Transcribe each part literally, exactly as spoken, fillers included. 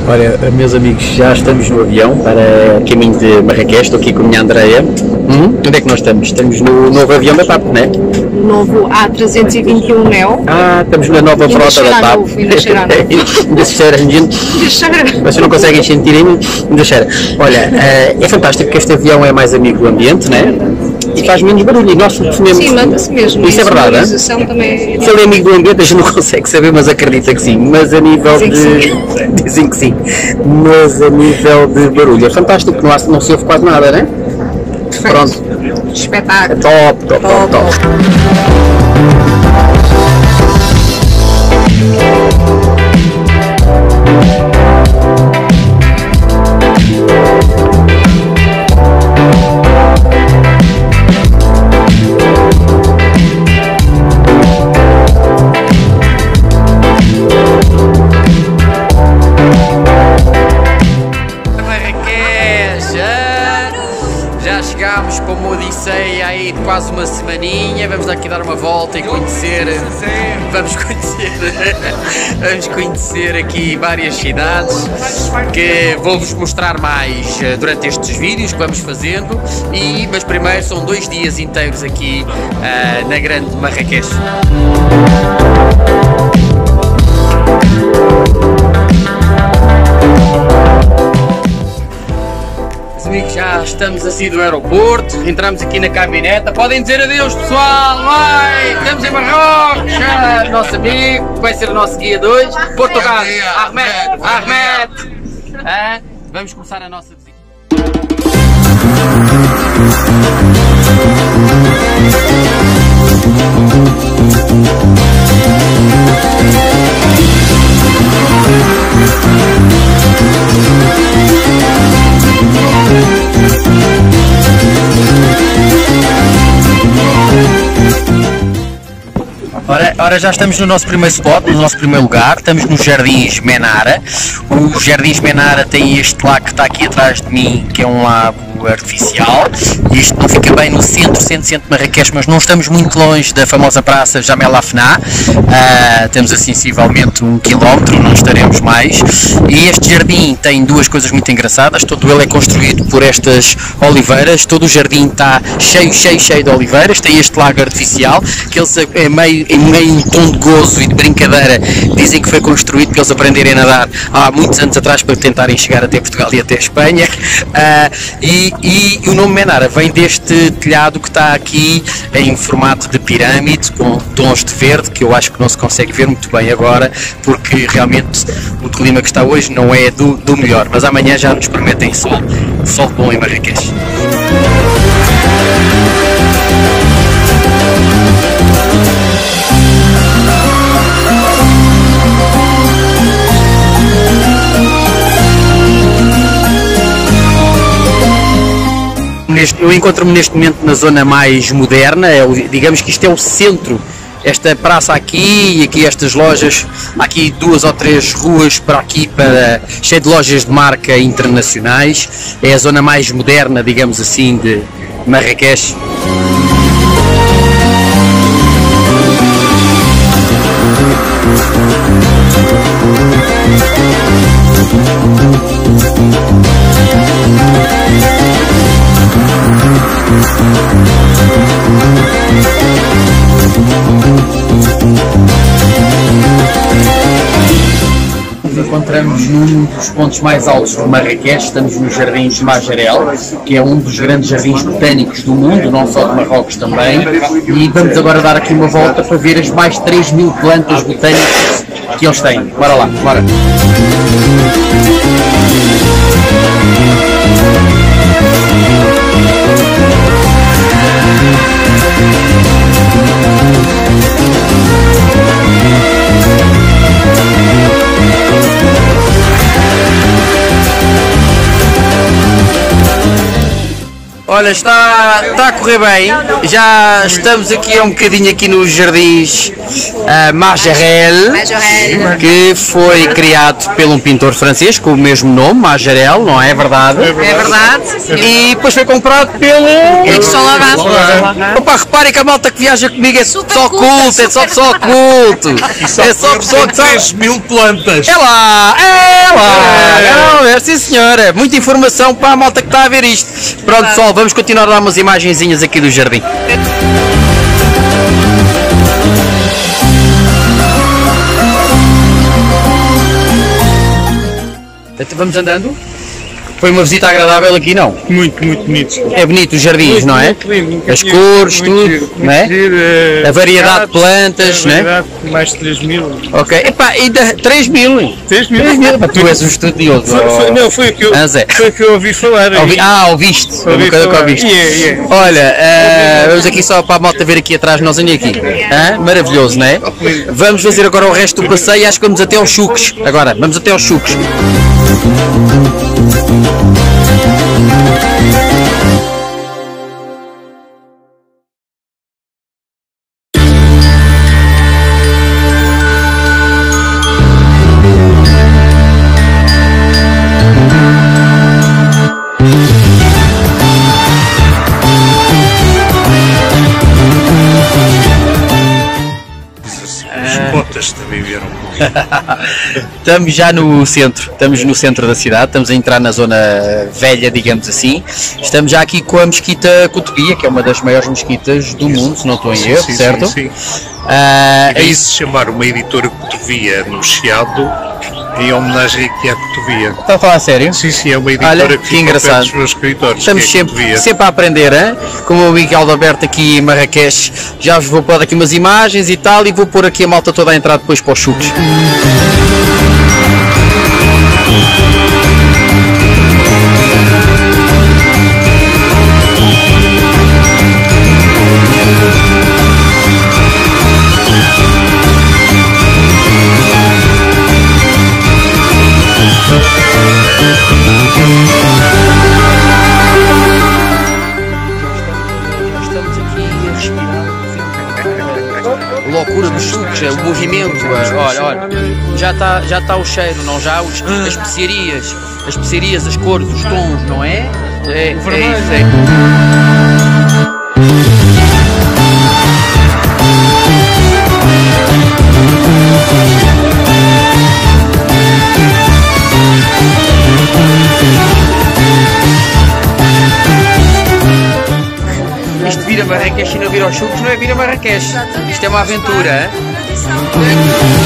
Olha, meus amigos, já estamos no avião para caminho de Marrakech, estou aqui com a minha Andreia. Hum? Onde é que nós estamos? Estamos no novo avião da TAP, não é? Novo A trezentos e vinte e um Neo. Ah, estamos na nova ainda frota da TAP. Novo, ainda cheira novo. Ainda cheira, gente. Ainda cheira. Vocês não conseguem sentir ainda, ainda cheira. Olha, é fantástico que este avião é mais amigo do ambiente, não é? E faz menos barulho. E nós sofremos. Sim, manda-se mesmo. Isso é verdade, é? Também... Se ele é amigo do ambiente, a gente não consegue saber, mas acredita que sim. Mas a nível Dizem de. que Dizem que sim. Mas a nível de barulho é fantástico, não, há, não se ouve quase nada, não é? Perfeito. Pronto. Espetáculo. Top, top, top, top. Já chegámos, como eu disse aí, de quase uma semaninha. Vamos aqui dar uma volta e conhecer. Vamos conhecer. Vamos conhecer aqui várias cidades que vou-vos mostrar mais durante estes vídeos que vamos fazendo. E, mas primeiro são dois dias inteiros aqui uh, na grande Marrakech. Amigos, já estamos assim do aeroporto, entramos aqui na caminhoneta, podem dizer adeus pessoal, vai, estamos em Marrocos, ah, nosso amigo, que vai ser o nosso guia de hoje, Portugal, Ahmed, Ahmed, ah, vamos começar a nossa visita. Ora, ora, já estamos no nosso primeiro spot, no nosso primeiro lugar, estamos nos Jardins Menara. Os Jardins Menara têm este lago que está aqui atrás de mim, que é um lago artificial. Isto não fica bem no centro, centro, centro de Marrakech, mas não estamos muito longe da famosa praça Jamel Afna. Uh, temos assim sensivelmente um quilómetro, não estaremos mais. E este jardim tem duas coisas muito engraçadas, todo ele é construído por estas oliveiras, todo o jardim está cheio, cheio, cheio de oliveiras, tem este lago artificial, que eles é meio, é meio em tom de gozo e de brincadeira, dizem que foi construído para eles aprenderem a nadar há muitos anos atrás para tentarem chegar até Portugal e até Espanha. Uh, e, e o nome Menara vem deste telhado que está aqui em formato de pirâmide, com tons de verde, que eu acho que não se consegue ver muito bem agora, porque realmente o clima que está hoje não é do, do melhor, mas amanhã já nos prometem sol, sol bom em Marrakech. Eu encontro-me neste momento na zona mais moderna, é o, digamos que isto é o centro, esta praça aqui e aqui estas lojas, há aqui duas ou três ruas para aqui, para, cheio de lojas de marca internacionais, é a zona mais moderna, digamos assim, de Marrakech. Nos encontramos num dos pontos mais altos de Marrakech, estamos nos Jardins de Majarel, que é um dos grandes jardins botânicos do mundo, não só de Marrocos também, e vamos agora dar aqui uma volta para ver as mais de três mil plantas botânicas que eles têm. Bora lá, bora! Olha, está, está a correr bem, já estamos aqui há um bocadinho aqui nos Jardins uh, Majarel, que foi criado por um pintor francês com o mesmo nome, Majarel, não é verdade? É verdade. E depois foi comprado pelo... Edson Lavado. Opa, reparem que a malta que viaja comigo é Super só culta, culto, é só super pessoa culto. E só É só pessoa que três mil plantas. É lá, é É lá, não, é sim senhora. Muita informação para a malta que está a ver isto. Pronto, pessoal, vamos continuar a dar umas imagenzinhas aqui do jardim. Vamos andando? Foi uma visita agradável aqui, não? Muito, muito bonito. É bonito os jardins, Muito, não é? muito lindo, nunca As tinha- cores, muito tudo, giro, não é? muito giro, eh, A variedade de gatos, plantas, a né? variedade, mais de três mil. Ok. Epá, ainda três mil. três mil? três mil. Epá, tu és um estudioso. Foi, foi, não, foi o que eu, Ah, Zé. foi o que eu ouvi falar. Ouvi- ah, ouviste. Foi Ouvi uma coisa que falar. ouviste. Yeah, yeah. Olha, eh, vamos aqui só para a malta ver aqui atrás, nós olhem aqui. Hã? Maravilhoso, não é? Vamos fazer agora o resto do passeio e acho que vamos até aos chuques. Agora, vamos até aos chuques. As botas também vieram. Estamos já no centro, estamos no centro da cidade, estamos a entrar na zona velha, digamos assim. Estamos já aqui com a mesquita Cotovia, que é uma das maiores mesquitas do mundo, se não estou em erro, Sim, certo? sim, sim. Ah, é Daí isso. se chamar uma editora Cotovia no Chiado, em homenagem aqui à Cotovia. Está a falar a sério? Sim, sim, é uma editora Olha, que que fica ao pé engraçado. dos meus escritórios. Estamos que é a sempre, Cotovia. sempre a aprender, hein? Como o Miguel Alberto aqui em Marrakech, já vos vou pôr aqui umas imagens e tal, e vou pôr aqui a malta toda a entrar depois para os chuques. Estamos aqui a respirar a loucura dos sucos, o movimento, olha, olha, já está já tá o cheiro, não já? Os, as especiarias, as especiarias, as cores, os tons, não é? É, é isso, é. Isto vira Marrakech e não vira aos chucos, não é vira Marrakech. Isto é uma aventura, hein?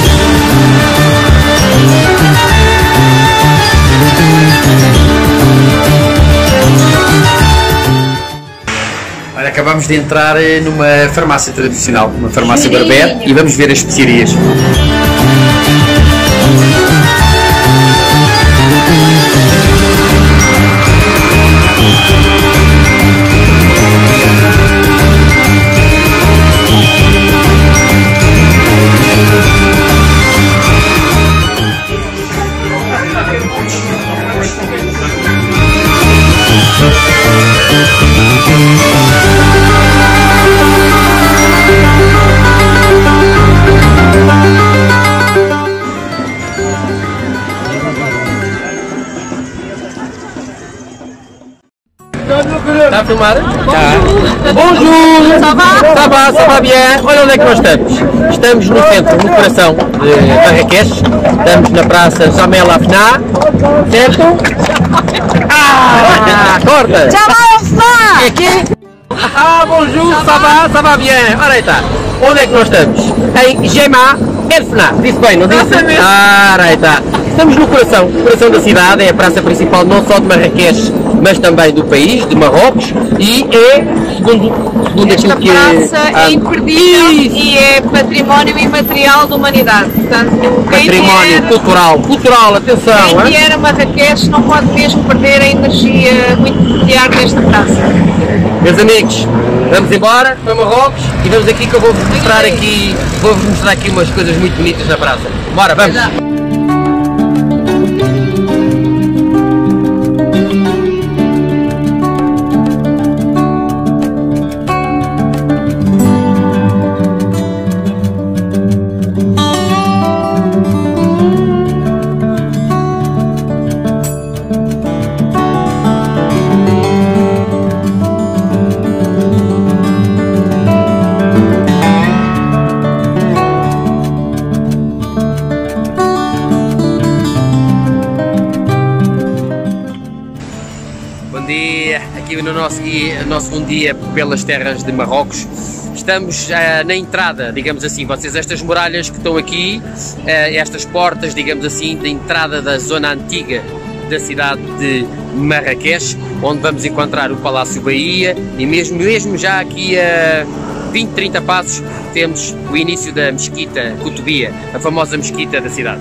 Olha, acabamos de entrar eh, numa farmácia tradicional, uma farmácia Barber, e vamos ver as especiarias. Está a filmar? Está. Bonjour! Ça va? Ça va, ça va bien. Olha onde é que nós estamos. Estamos no centro, no coração de Marrakech. Estamos na praça Jamel Afna, certo? Ah, corta! É aqui? Ah, bonjour, ça va, ça va bien. Ora aí está. Onde é que nós estamos? Em Gema Elfna. Disse bem, não disse? Ah, aí está. Estamos no coração, no coração da cidade, é a praça principal não só de Marrakech, mas também do país, de Marrocos, e é, segundo, segundo Esta aquilo que praça ah, é imperdível isso, e é património imaterial da humanidade. Portanto, quem património vier, cultural, cultural, atenção, quem hein? vier a Marrakech não pode mesmo perder a energia muito peculiar desta praça. Meus amigos, vamos embora para Marrocos e vamos aqui que eu vou-vos mostrar aqui, vou-vos mostrar aqui umas coisas muito bonitas na praça. Bora, vamos! dia, aqui no nosso, guia, nosso um dia pelas terras de Marrocos. Estamos uh, na entrada, digamos assim, vocês, estas muralhas que estão aqui, uh, estas portas, digamos assim, da entrada da zona antiga da cidade de Marrakech, onde vamos encontrar o Palácio Bahia, e mesmo, mesmo já aqui a vinte, trinta passos temos o início da Mesquita Koutoubia, a famosa mesquita da cidade.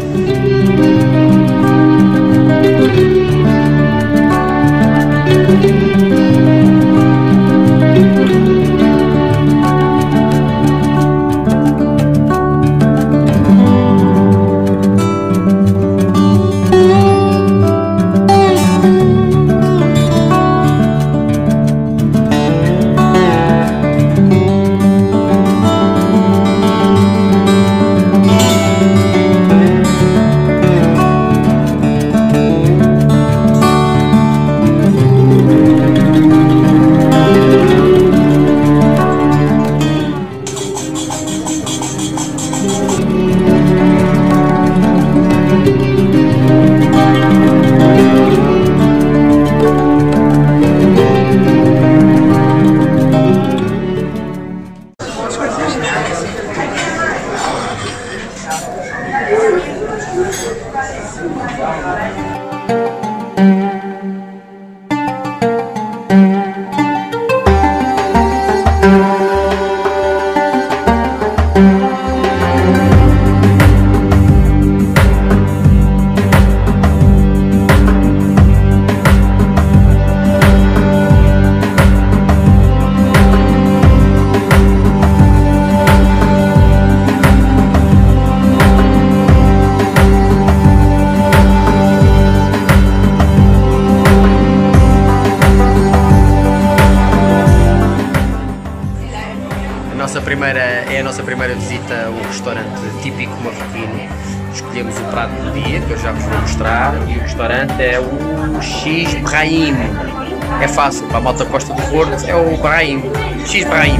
Primeira, é a nossa primeira visita a um restaurante típico marroquino. Escolhemos o prato do dia, que eu já vos vou mostrar, e o restaurante é o X Brahim. É fácil, para a malta Costa do Porto é o Brahim, X Brahim.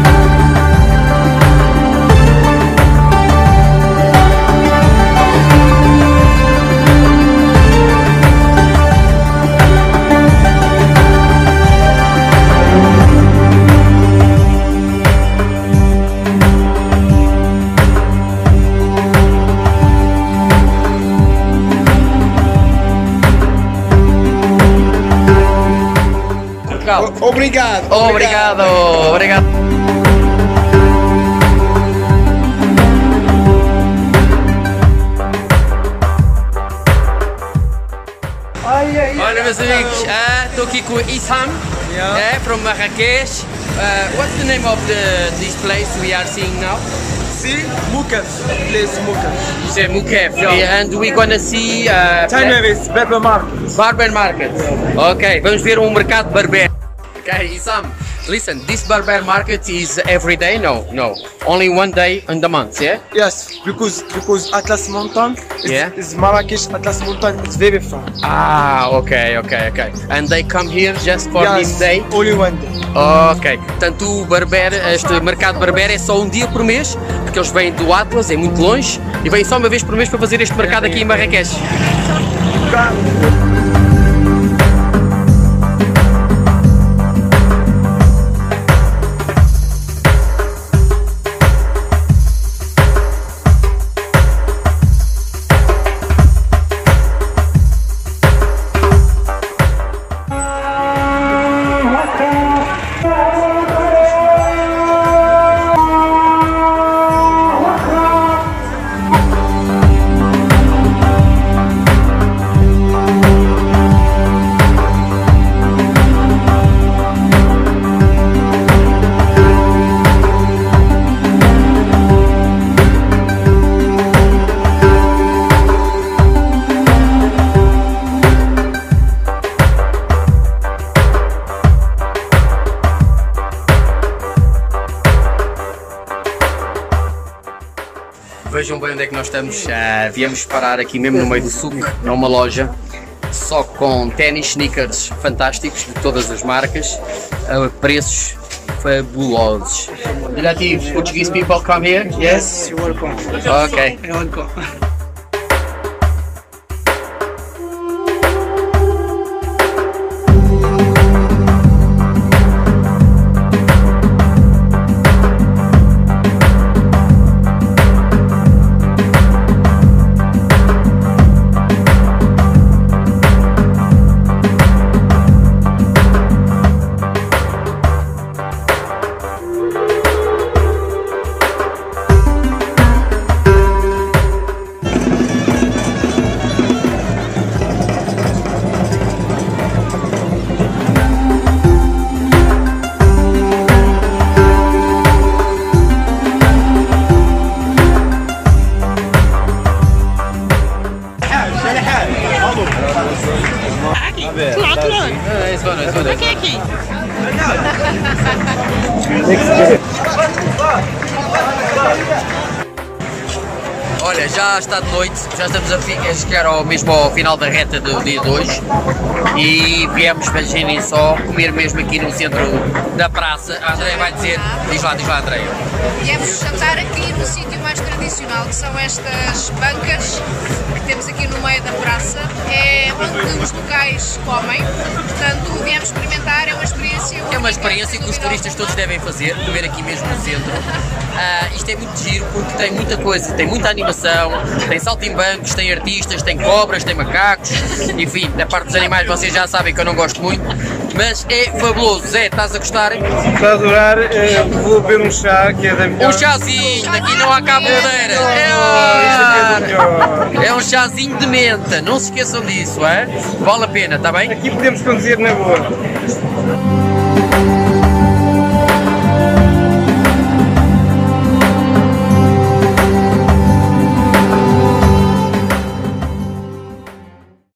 Obrigado. Obrigado. Obrigado. Olha, meus amigos, estou uh, aqui com o Issam, yeah. uh, from Marrakech. Uh, what's the name of the this place we are seeing now? See, Moukaf, place Moukaf. You say Moukaf, yeah. And we're gonna see. Uh, Time is Barber Market. Barber Market. Ok, vamos ver um mercado barber. Okay, Issam, listen, this barber market is every day? No, no, only one day in the month, yeah? Yes, because because Atlas Mountain is, yeah? is Marrakech. Atlas Mountain is very far. Ah, okay, okay, okay. And they come here just for yes, this day? Only one day. Ok, portanto o barber, este mercado barber é só um dia por mês, porque eles vêm do Atlas, é muito longe, e vêm só uma vez por mês para fazer este mercado aqui em Marrakech. Vejam bem onde é que nós estamos, uh, viemos parar aqui mesmo no meio do souk, numa loja, só com ténis, sneakers fantásticos de todas as marcas, uh, preços fabulosos. Relative, Portuguese people come here? Yes? You're welcome. Okay. You're welcome. É, isso, bueno, isso, bueno. Olha, já está de noite, já estamos a, a chegar ao, mesmo ao final da reta do dia de hoje e viemos, imaginem só, comer mesmo aqui no centro da praça. A Andréia vai dizer, diz lá, diz lá Andréia. Viemos jantar aqui no sítio mais tradicional, que são estas bancas que temos aqui no meio da praça, é onde os locais comem, portanto viemos experimentar, é uma experiência única. É uma experiência que os turistas todos devem fazer, comer aqui mesmo no centro. Ah, isto é muito giro porque tem muita coisa, tem muita animação, tem saltimbancos, tem artistas, tem cobras, tem macacos, enfim, da parte dos animais vocês já sabem que eu não gosto muito, mas é fabuloso. Zé, estás a gostar? Estou a adorar, eh, vou beber um chá que é da melhor. Um chazinho, aqui não há cabo madeira. É, é um chazinho de menta, não se esqueçam disso, é? Vale a pena, está bem? Aqui podemos conduzir na boa.